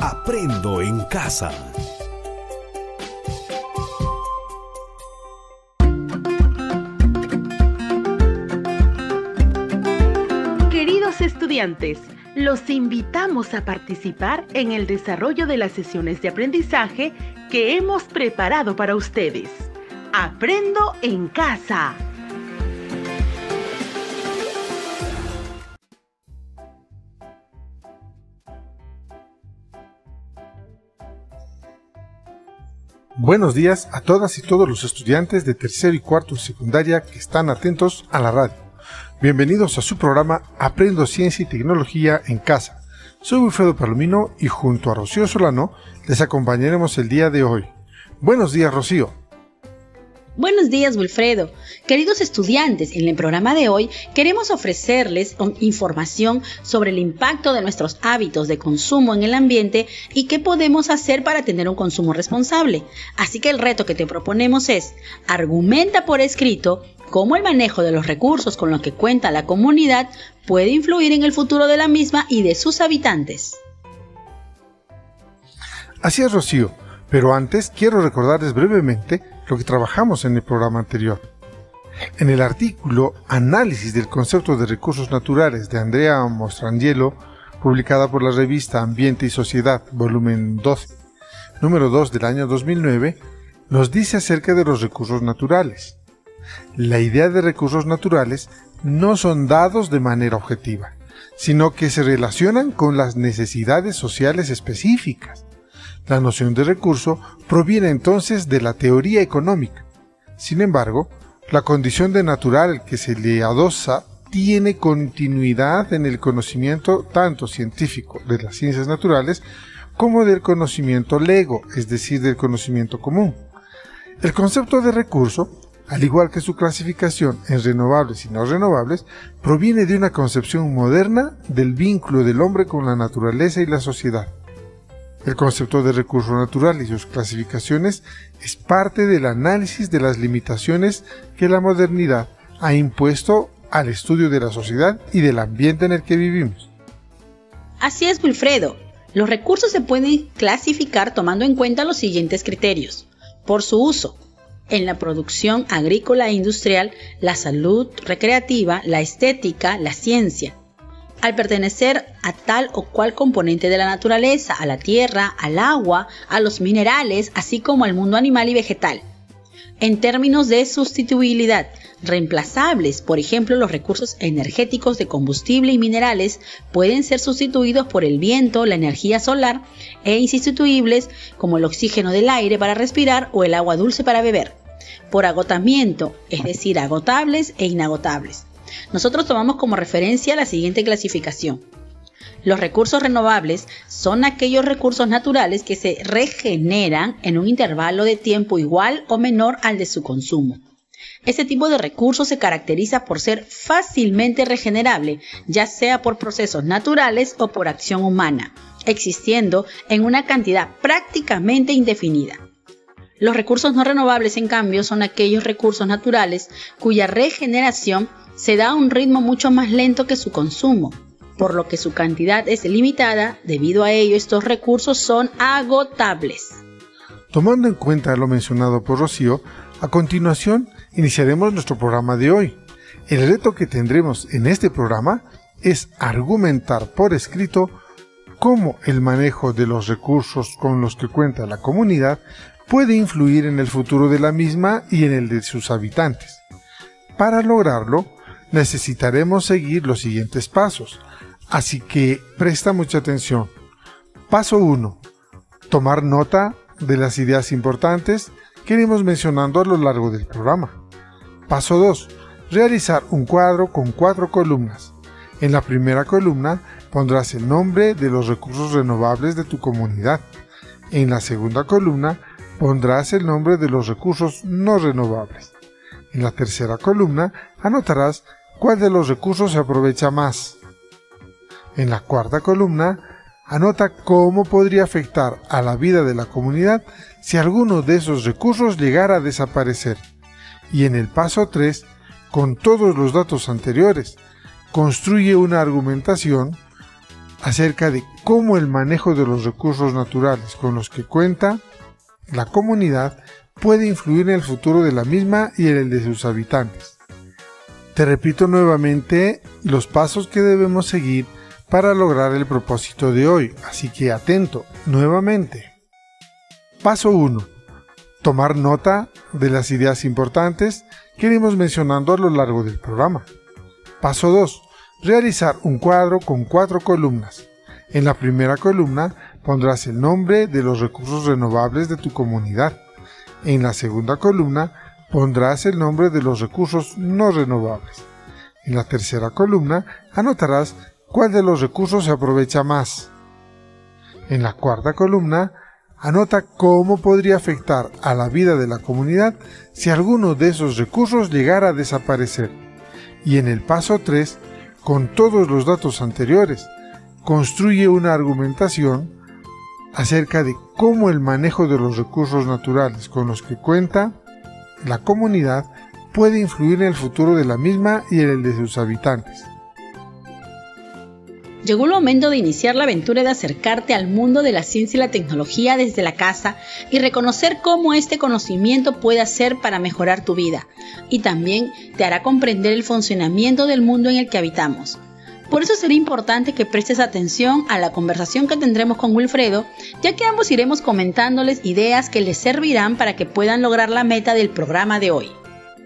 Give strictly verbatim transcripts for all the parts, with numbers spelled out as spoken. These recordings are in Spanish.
Aprendo en casa. Queridos estudiantes, los invitamos a participar en el desarrollo de las sesiones de aprendizaje que hemos preparado para ustedes. Aprendo en casa. Buenos días a todas y todos los estudiantes de tercero y cuarto de secundaria que están atentos a la radio. Bienvenidos a su programa Aprendo Ciencia y Tecnología en Casa. Soy Wilfredo Palomino y junto a Rocío Solano les acompañaremos el día de hoy. Buenos días, Rocío. Buenos días, Wilfredo. Queridos estudiantes, en el programa de hoy queremos ofrecerles información sobre el impacto de nuestros hábitos de consumo en el ambiente y qué podemos hacer para tener un consumo responsable. Así que el reto que te proponemos es: argumenta por escrito cómo el manejo de los recursos con los que cuenta la comunidad puede influir en el futuro de la misma y de sus habitantes. Así es, Rocío, pero antes quiero recordarles brevemente lo que trabajamos en el programa anterior. En el artículo Análisis del concepto de recursos naturales de Andrea Mostrangelo, publicada por la revista Ambiente y Sociedad, volumen doce, número dos del año dos mil nueve, nos dice acerca de los recursos naturales. La idea de recursos naturales no son dados de manera objetiva, sino que se relacionan con las necesidades sociales específicas. La noción de recurso proviene entonces de la teoría económica. Sin embargo, la condición de natural que se le adosa tiene continuidad en el conocimiento tanto científico de las ciencias naturales como del conocimiento lego, es decir, del conocimiento común. El concepto de recurso, al igual que su clasificación en renovables y no renovables, proviene de una concepción moderna del vínculo del hombre con la naturaleza y la sociedad. El concepto de recurso natural y sus clasificaciones es parte del análisis de las limitaciones que la modernidad ha impuesto al estudio de la sociedad y del ambiente en el que vivimos. Así es, Wilfredo. Los recursos se pueden clasificar tomando en cuenta los siguientes criterios: por su uso en la producción agrícola e industrial, la salud recreativa, la estética, la ciencia. Al pertenecer a tal o cual componente de la naturaleza, a la tierra, al agua, a los minerales, así como al mundo animal y vegetal. En términos de sustituibilidad, reemplazables, por ejemplo, los recursos energéticos de combustible y minerales pueden ser sustituidos por el viento, la energía solar, e insustituibles como el oxígeno del aire para respirar o el agua dulce para beber. Por agotamiento, es decir, agotables e inagotables. Nosotros tomamos como referencia la siguiente clasificación. Los recursos renovables son aquellos recursos naturales que se regeneran en un intervalo de tiempo igual o menor al de su consumo. Este tipo de recursos se caracteriza por ser fácilmente regenerable, ya sea por procesos naturales o por acción humana, existiendo en una cantidad prácticamente indefinida. Los recursos no renovables, en cambio, son aquellos recursos naturales cuya regeneración se da a un ritmo mucho más lento que su consumo, por lo que su cantidad es limitada. Debido a ello, estos recursos son agotables. Tomando en cuenta lo mencionado por Rocío, a continuación iniciaremos nuestro programa de hoy. El reto que tendremos en este programa es argumentar por escrito cómo el manejo de los recursos con los que cuenta la comunidad puede influir en el futuro de la misma y en el de sus habitantes. Para lograrlo, necesitaremos seguir los siguientes pasos, así que presta mucha atención. Paso uno. Tomar nota de las ideas importantes que iremos mencionando a lo largo del programa. Paso dos. Realizar un cuadro con cuatro columnas. En la primera columna pondrás el nombre de los recursos renovables de tu comunidad. En la segunda columna pondrás el nombre de los recursos no renovables. En la tercera columna anotarás cuál de los recursos se aprovecha más. En la cuarta columna, anota cómo podría afectar a la vida de la comunidad si alguno de esos recursos llegara a desaparecer. Y en el paso tres, con todos los datos anteriores, construye una argumentación acerca de cómo el manejo de los recursos naturales con los que cuenta la comunidad puede influir en el futuro de la misma y en el de sus habitantes. Te repito nuevamente los pasos que debemos seguir para lograr el propósito de hoy, así que atento nuevamente. Paso uno. Tomar nota de las ideas importantes que iremos mencionando a lo largo del programa. Paso dos. Realizar un cuadro con cuatro columnas. En la primera columna pondrás el nombre de los recursos renovables de tu comunidad. En la segunda columna pondrás el nombre de los recursos no renovables. En la tercera columna anotarás cuál de los recursos se aprovecha más. En la cuarta columna anota cómo podría afectar a la vida de la comunidad si alguno de esos recursos llegara a desaparecer. Y en el paso tres, con todos los datos anteriores, construye una argumentación acerca de cómo el manejo de los recursos naturales con los que cuenta la comunidad puede influir en el futuro de la misma y en el de sus habitantes. Llegó el momento de iniciar la aventura de acercarte al mundo de la ciencia y la tecnología desde la casa y reconocer cómo este conocimiento puede hacer para mejorar tu vida, y también te hará comprender el funcionamiento del mundo en el que habitamos. Por eso será importante que prestes atención a la conversación que tendremos con Wilfredo, ya que ambos iremos comentándoles ideas que les servirán para que puedan lograr la meta del programa de hoy.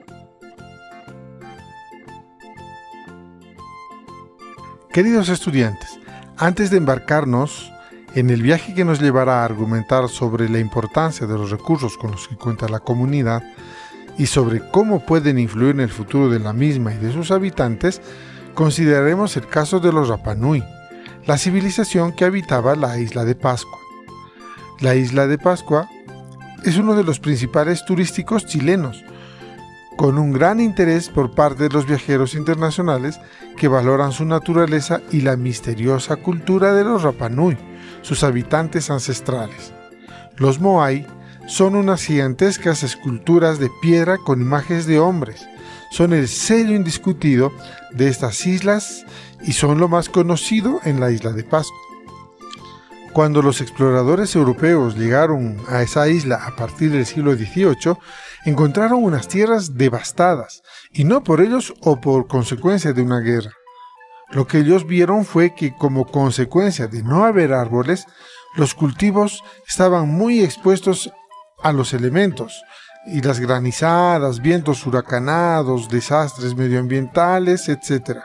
Queridos estudiantes, antes de embarcarnos en el viaje que nos llevará a argumentar sobre la importancia de los recursos con los que cuenta la comunidad y sobre cómo pueden influir en el futuro de la misma y de sus habitantes, consideraremos el caso de los Rapa Nui, la civilización que habitaba la isla de Pascua. La isla de Pascua es uno de los principales turísticos chilenos, con un gran interés por parte de los viajeros internacionales que valoran su naturaleza y la misteriosa cultura de los Rapa Nui, sus habitantes ancestrales. Los Moai son unas gigantescas esculturas de piedra con imágenes de hombres. Son el sello indiscutido de estas islas y son lo más conocido en la isla de Pascua. Cuando los exploradores europeos llegaron a esa isla a partir del siglo dieciocho, encontraron unas tierras devastadas, y no por ellos o por consecuencia de una guerra. Lo que ellos vieron fue que, como consecuencia de no haber árboles, los cultivos estaban muy expuestos a los elementos, y las granizadas, vientos huracanados, desastres medioambientales, etcétera.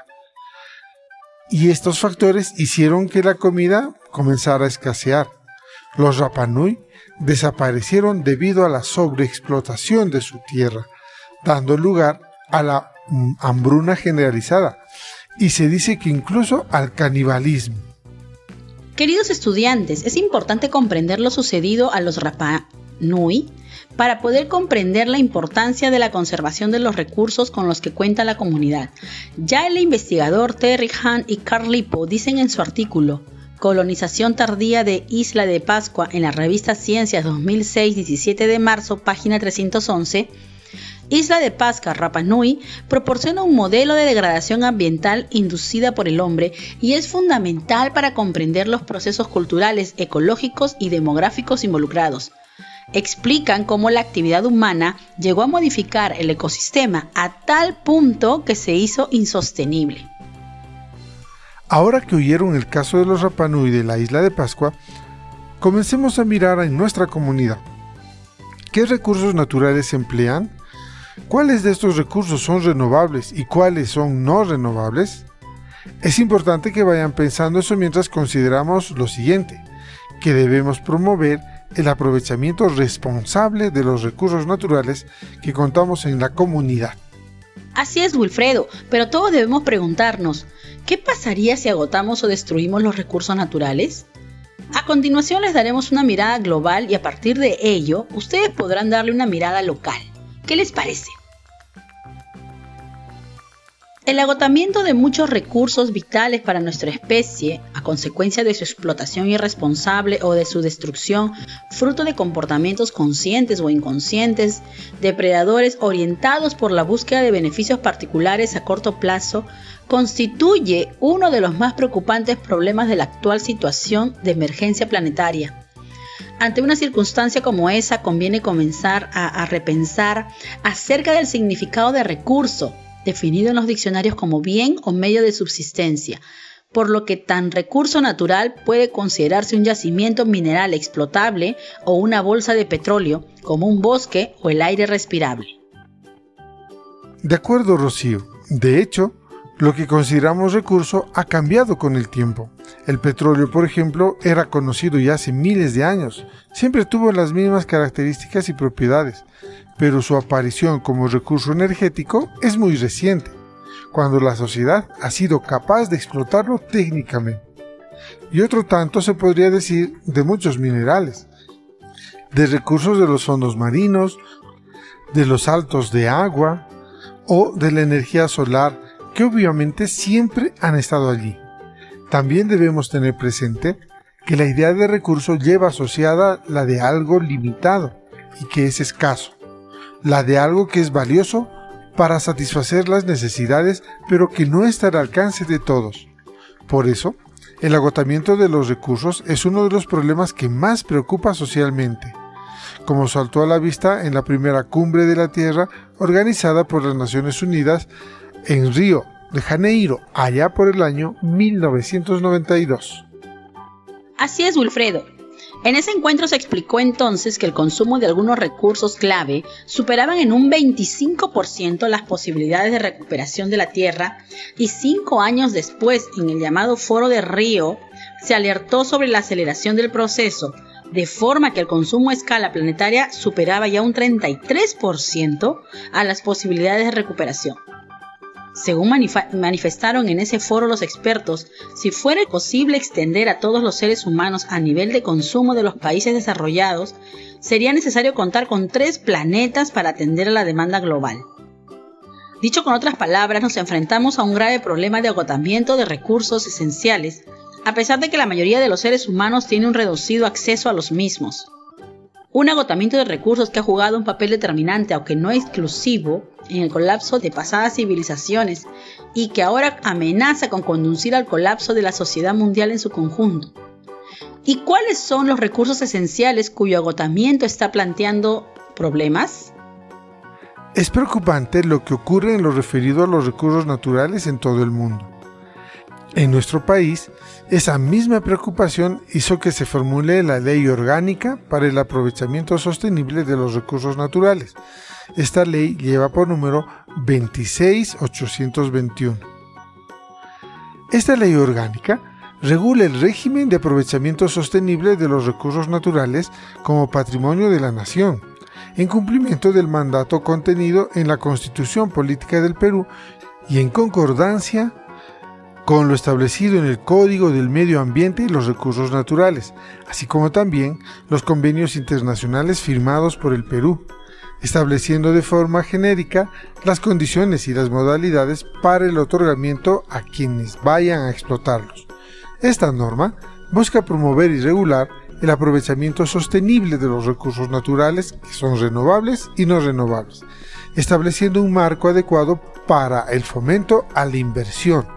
Y estos factores hicieron que la comida comenzara a escasear. Los Rapa Nui desaparecieron debido a la sobreexplotación de su tierra, dando lugar a la hambruna generalizada, y se dice que incluso al canibalismo. Queridos estudiantes, es importante comprender lo sucedido a los Rapa Nui para poder comprender la importancia de la conservación de los recursos con los que cuenta la comunidad. Ya el investigador Terry Hunt y Carl Lippo dicen en su artículo Colonización tardía de Isla de Pascua en la revista Ciencias dos mil seis, diecisiete de marzo, página trescientos once, Isla de Pascua, Rapa Nui, proporciona un modelo de degradación ambiental inducida por el hombre y es fundamental para comprender los procesos culturales, ecológicos y demográficos involucrados. Explican cómo la actividad humana llegó a modificar el ecosistema a tal punto que se hizo insostenible. Ahora que oyeron el caso de los Rapa Nui de la isla de Pascua, comencemos a mirar en nuestra comunidad. ¿Qué recursos naturales se emplean? ¿Cuáles de estos recursos son renovables y cuáles son no renovables? Es importante que vayan pensando eso mientras consideramos lo siguiente, que debemos promover el aprovechamiento responsable de los recursos naturales que contamos en la comunidad. Así es, Wilfredo, pero todos debemos preguntarnos, ¿qué pasaría si agotamos o destruimos los recursos naturales? A continuación les daremos una mirada global y a partir de ello, ustedes podrán darle una mirada local. ¿Qué les parece? El agotamiento de muchos recursos vitales para nuestra especie, a consecuencia de su explotación irresponsable o de su destrucción, fruto de comportamientos conscientes o inconscientes, depredadores orientados por la búsqueda de beneficios particulares a corto plazo, constituye uno de los más preocupantes problemas de la actual situación de emergencia planetaria. Ante una circunstancia como esa, conviene comenzar a, a repensar acerca del significado de recurso, definido en los diccionarios como bien o medio de subsistencia, por lo que tan recurso natural puede considerarse un yacimiento mineral explotable o una bolsa de petróleo, como un bosque o el aire respirable. De acuerdo, Rocío. De hecho, lo que consideramos recurso ha cambiado con el tiempo. El petróleo, por ejemplo, era conocido ya hace miles de años. Siempre tuvo las mismas características y propiedades, pero su aparición como recurso energético es muy reciente, cuando la sociedad ha sido capaz de explotarlo técnicamente. Y otro tanto se podría decir de muchos minerales, de recursos de los fondos marinos, de los saltos de agua o de la energía solar, que obviamente siempre han estado allí. También debemos tener presente que la idea de recurso lleva asociada la de algo limitado y que es escaso, la de algo que es valioso para satisfacer las necesidades, pero que no está al alcance de todos. Por eso, el agotamiento de los recursos es uno de los problemas que más preocupa socialmente, como saltó a la vista en la primera cumbre de la Tierra organizada por las Naciones Unidas en Río de Janeiro, allá por el año mil novecientos noventa y dos. Así es, Wilfredo. En ese encuentro se explicó entonces que el consumo de algunos recursos clave superaban en un veinticinco por ciento las posibilidades de recuperación de la Tierra, y cinco años después, en el llamado Foro de Río, se alertó sobre la aceleración del proceso, de forma que el consumo a escala planetaria superaba ya un treinta y tres por ciento a las posibilidades de recuperación. Según manif- manifestaron en ese foro los expertos, si fuera posible extender a todos los seres humanos a nivel de consumo de los países desarrollados, sería necesario contar con tres planetas para atender a la demanda global. Dicho con otras palabras, nos enfrentamos a un grave problema de agotamiento de recursos esenciales, a pesar de que la mayoría de los seres humanos tiene un reducido acceso a los mismos. Un agotamiento de recursos que ha jugado un papel determinante, aunque no exclusivo, en el colapso de pasadas civilizaciones y que ahora amenaza con conducir al colapso de la sociedad mundial en su conjunto. ¿Y cuáles son los recursos esenciales cuyo agotamiento está planteando problemas? Es preocupante lo que ocurre en lo referido a los recursos naturales en todo el mundo. En nuestro país, esa misma preocupación hizo que se formule la Ley Orgánica para el Aprovechamiento Sostenible de los Recursos Naturales. Esta ley lleva por número veintiséis mil ochocientos veintiuno. Esta ley orgánica regula el régimen de aprovechamiento sostenible de los recursos naturales como patrimonio de la nación, en cumplimiento del mandato contenido en la Constitución Política del Perú y en concordancia con lo establecido en el Código del Medio Ambiente y los Recursos Naturales, así como también los convenios internacionales firmados por el Perú, estableciendo de forma genérica las condiciones y las modalidades para el otorgamiento a quienes vayan a explotarlos. Esta norma busca promover y regular el aprovechamiento sostenible de los recursos naturales que son renovables y no renovables, estableciendo un marco adecuado para el fomento a la inversión.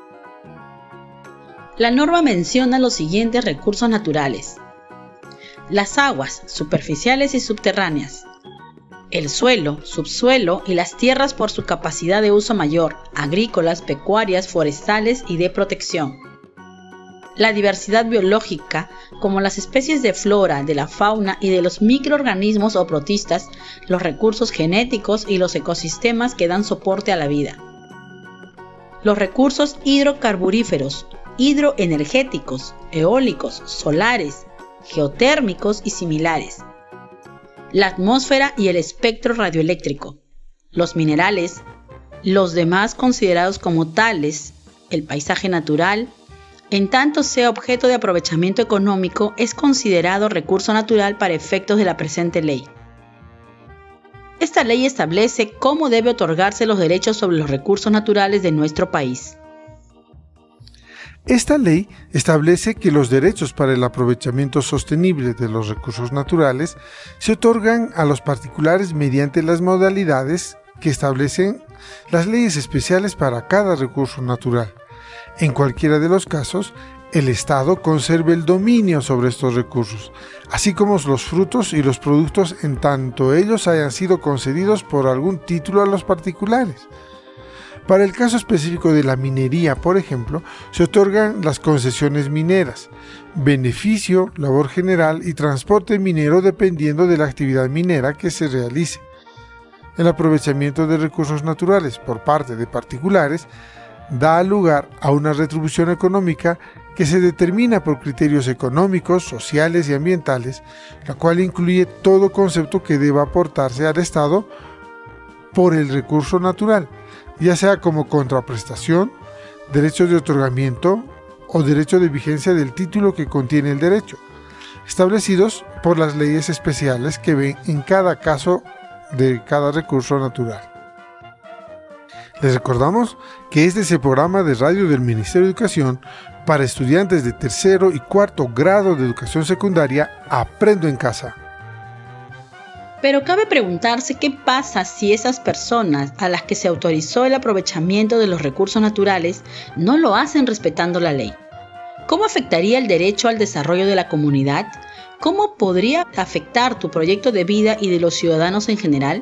La norma menciona los siguientes recursos naturales: las aguas superficiales y subterráneas, el suelo, subsuelo y las tierras por su capacidad de uso mayor, agrícolas, pecuarias, forestales y de protección. La diversidad biológica, como las especies de flora, de la fauna y de los microorganismos o protistas, los recursos genéticos y los ecosistemas que dan soporte a la vida. Los recursos hidrocarburíferos, hidroenergéticos, eólicos, solares, geotérmicos y similares. La atmósfera y el espectro radioeléctrico, los minerales, los demás considerados como tales, el paisaje natural, en tanto sea objeto de aprovechamiento económico, es considerado recurso natural para efectos de la presente ley. Esta ley establece cómo debe otorgarse los derechos sobre los recursos naturales de nuestro país. Esta ley establece que los derechos para el aprovechamiento sostenible de los recursos naturales se otorgan a los particulares mediante las modalidades que establecen las leyes especiales para cada recurso natural. En cualquiera de los casos, el Estado conserva el dominio sobre estos recursos, así como los frutos y los productos en tanto ellos hayan sido concedidos por algún título a los particulares. Para el caso específico de la minería, por ejemplo, se otorgan las concesiones mineras, beneficio, labor general y transporte minero dependiendo de la actividad minera que se realice. El aprovechamiento de recursos naturales por parte de particulares da lugar a una retribución económica que se determina por criterios económicos, sociales y ambientales, la cual incluye todo concepto que deba aportarse al Estado por el recurso natural, ya sea como contraprestación, derecho de otorgamiento o derecho de vigencia del título que contiene el derecho, establecidos por las leyes especiales que ven en cada caso de cada recurso natural. Les recordamos que este es el programa de radio del Ministerio de Educación para estudiantes de tercero y cuarto grado de educación secundaria. Aprendo en casa. Pero cabe preguntarse qué pasa si esas personas a las que se autorizó el aprovechamiento de los recursos naturales no lo hacen respetando la ley. ¿Cómo afectaría el derecho al desarrollo de la comunidad? ¿Cómo podría afectar tu proyecto de vida y de los ciudadanos en general?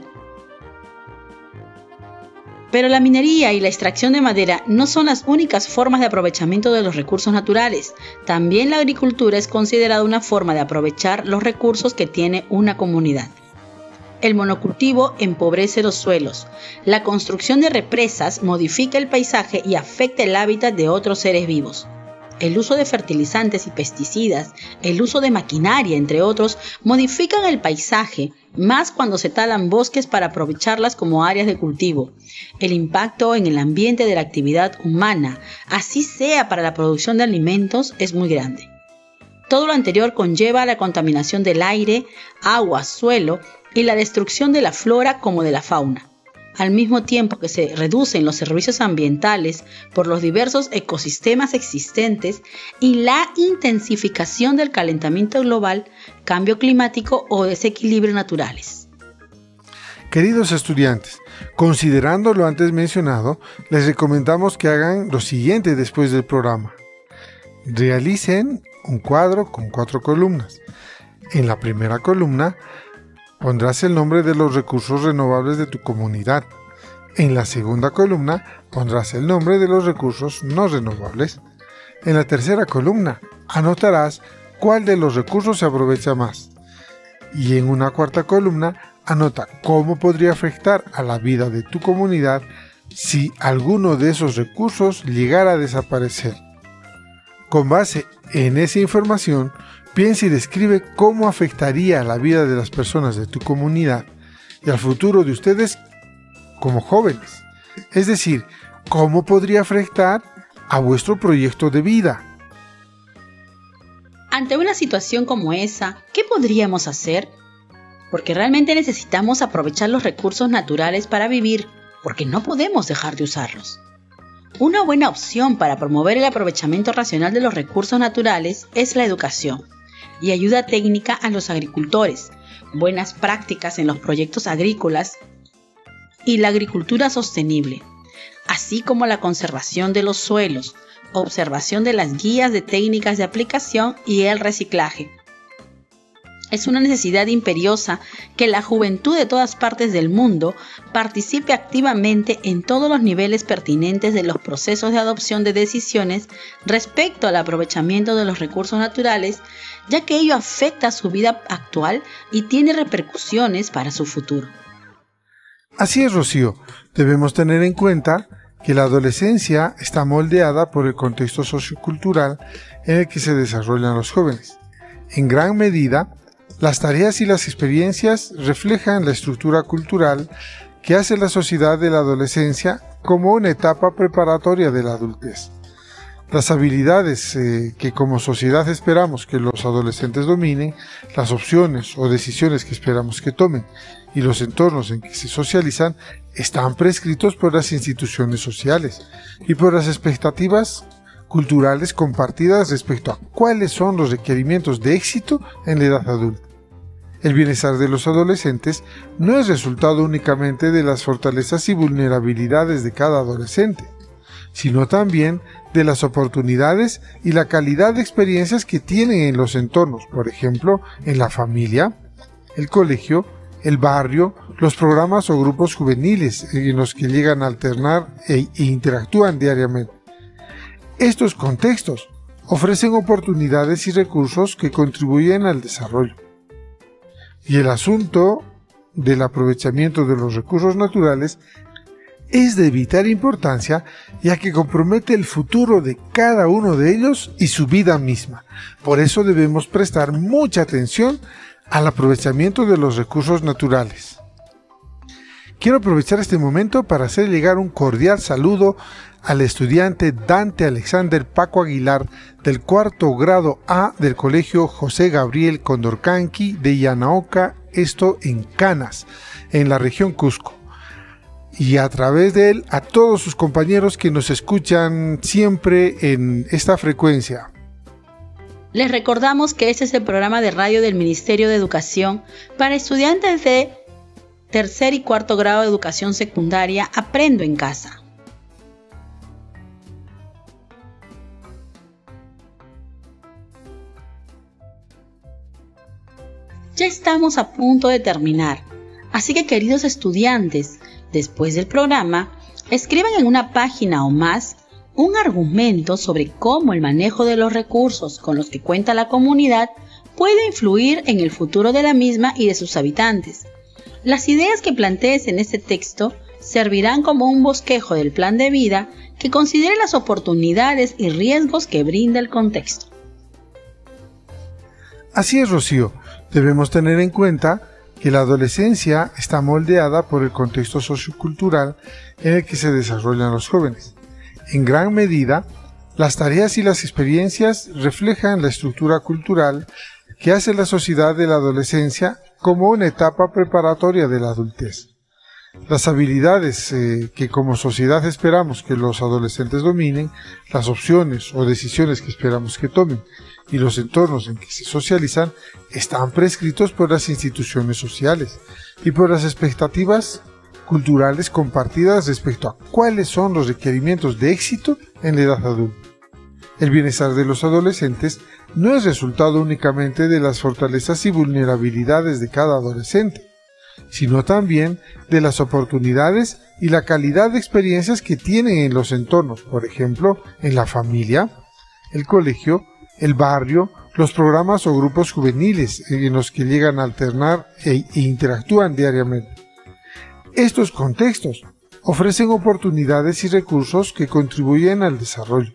Pero la minería y la extracción de madera no son las únicas formas de aprovechamiento de los recursos naturales. También la agricultura es considerada una forma de aprovechar los recursos que tiene una comunidad. El monocultivo empobrece los suelos. La construcción de represas modifica el paisaje y afecta el hábitat de otros seres vivos. El uso de fertilizantes y pesticidas, el uso de maquinaria, entre otros, modifican el paisaje, más cuando se talan bosques para aprovecharlas como áreas de cultivo. El impacto en el ambiente de la actividad humana, así sea para la producción de alimentos, es muy grande. Todo lo anterior conlleva la contaminación del aire, agua, suelo y la destrucción de la flora como de la fauna. Al mismo tiempo que se reducen los servicios ambientales por los diversos ecosistemas existentes y la intensificación del calentamiento global, cambio climático o desequilibrios naturales. Queridos estudiantes, considerando lo antes mencionado, les recomendamos que hagan lo siguiente después del programa. Realicen un cuadro con cuatro columnas. En la primera columna, pondrás el nombre de los recursos renovables de tu comunidad. En la segunda columna pondrás el nombre de los recursos no renovables. En la tercera columna anotarás cuál de los recursos se aprovecha más. Y en una cuarta columna anota cómo podría afectar a la vida de tu comunidad si alguno de esos recursos llegara a desaparecer. Con base en esa información, piensa y describe cómo afectaría a la vida de las personas de tu comunidad y al futuro de ustedes como jóvenes. Es decir, cómo podría afectar a vuestro proyecto de vida. Ante una situación como esa, ¿qué podríamos hacer? Porque realmente necesitamos aprovechar los recursos naturales para vivir, porque no podemos dejar de usarlos. Una buena opción para promover el aprovechamiento racional de los recursos naturales es la educación y ayuda técnica a los agricultores, buenas prácticas en los proyectos agrícolas y la agricultura sostenible, así como la conservación de los suelos, observación de las guías de técnicas de aplicación y el reciclaje. Es una necesidad imperiosa que la juventud de todas partes del mundo participe activamente en todos los niveles pertinentes de los procesos de adopción de decisiones respecto al aprovechamiento de los recursos naturales, ya que ello afecta a su vida actual y tiene repercusiones para su futuro. Así es, Rocío. Debemos tener en cuenta que la adolescencia está moldeada por el contexto sociocultural en el que se desarrollan los jóvenes. En gran medida, las tareas y las experiencias reflejan la estructura cultural que hace la sociedad de la adolescencia como una etapa preparatoria de la adultez. Las habilidades eh, que como sociedad esperamos que los adolescentes dominen, las opciones o decisiones que esperamos que tomen y los entornos en que se socializan están prescritos por las instituciones sociales y por las expectativas culturales compartidas respecto a cuáles son los requerimientos de éxito en la edad adulta. El bienestar de los adolescentes no es resultado únicamente de las fortalezas y vulnerabilidades de cada adolescente, sino también de las oportunidades y la calidad de experiencias que tienen en los entornos, por ejemplo, en la familia, el colegio, el barrio, los programas o grupos juveniles en los que llegan a alternar e, e interactúan diariamente. Estos contextos ofrecen oportunidades y recursos que contribuyen al desarrollo. Y el asunto del aprovechamiento de los recursos naturales es de vital importancia, ya que compromete el futuro de cada uno de ellos y su vida misma. Por eso debemos prestar mucha atención al aprovechamiento de los recursos naturales. Quiero aprovechar este momento para hacer llegar un cordial saludo al estudiante Dante Alexander Paco Aguilar del cuarto grado A del Colegio José Gabriel Condorcanqui de Yanaoca, esto en Canas, en la región Cusco. Y a través de él a todos sus compañeros que nos escuchan siempre en esta frecuencia. Les recordamos que este es el programa de radio del Ministerio de Educación para estudiantes de tercer y cuarto grado de educación secundaria Aprendo en Casa. Ya estamos a punto de terminar, así que queridos estudiantes, después del programa, escriban en una página o más un argumento sobre cómo el manejo de los recursos con los que cuenta la comunidad puede influir en el futuro de la misma y de sus habitantes. Las ideas que plantees en este texto servirán como un bosquejo del plan de vida que considere las oportunidades y riesgos que brinda el contexto. Así es, Rocío. Debemos tener en cuenta que la adolescencia está moldeada por el contexto sociocultural en el que se desarrollan los jóvenes. En gran medida, las tareas y las experiencias reflejan la estructura cultural que hace la sociedad de la adolescencia como una etapa preparatoria de la adultez. Las habilidades eh, que como sociedad esperamos que los adolescentes dominen, las opciones o decisiones que esperamos que tomen y los entornos en que se socializan están prescritos por las instituciones sociales y por las expectativas culturales compartidas respecto a cuáles son los requerimientos de éxito en la edad adulta. El bienestar de los adolescentes no es resultado únicamente de las fortalezas y vulnerabilidades de cada adolescente, sino también de las oportunidades y la calidad de experiencias que tienen en los entornos, por ejemplo, en la familia, el colegio, el barrio, los programas o grupos juveniles en los que llegan a alternar e, e interactúan diariamente. Estos contextos ofrecen oportunidades y recursos que contribuyen al desarrollo.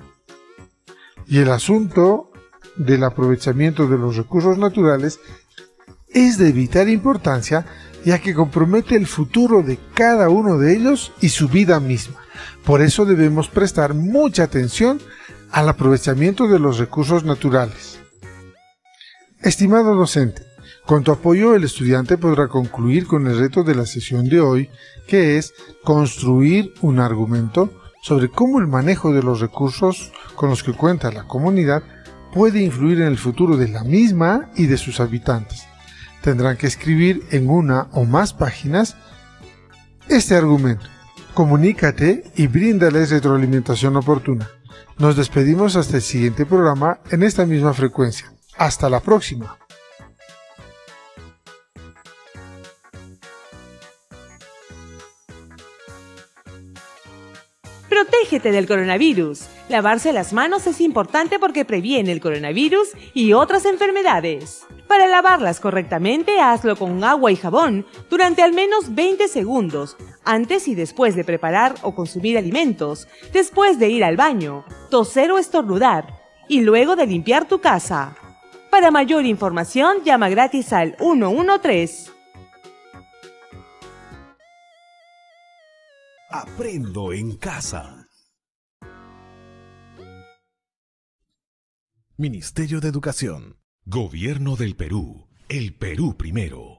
Y el asunto del aprovechamiento de los recursos naturales es de vital importancia, ya que compromete el futuro de cada uno de ellos y su vida misma. Por eso debemos prestar mucha atención al aprovechamiento de los recursos naturales. Estimado docente, con tu apoyo el estudiante podrá concluir con el reto de la sesión de hoy, que es construir un argumento sobre cómo el manejo de los recursos con los que cuenta la comunidad puede influir en el futuro de la misma y de sus habitantes. Tendrán que escribir en una o más páginas este argumento. Comunícate y bríndales retroalimentación oportuna. Nos despedimos hasta el siguiente programa en esta misma frecuencia. Hasta la próxima. Protégete del coronavirus. Lavarse las manos es importante porque previene el coronavirus y otras enfermedades. Para lavarlas correctamente, hazlo con agua y jabón durante al menos veinte segundos, antes y después de preparar o consumir alimentos, después de ir al baño, toser o estornudar, y luego de limpiar tu casa. Para mayor información, llama gratis al uno uno tres. Aprendo en casa. Ministerio de Educación. Gobierno del Perú. El Perú primero.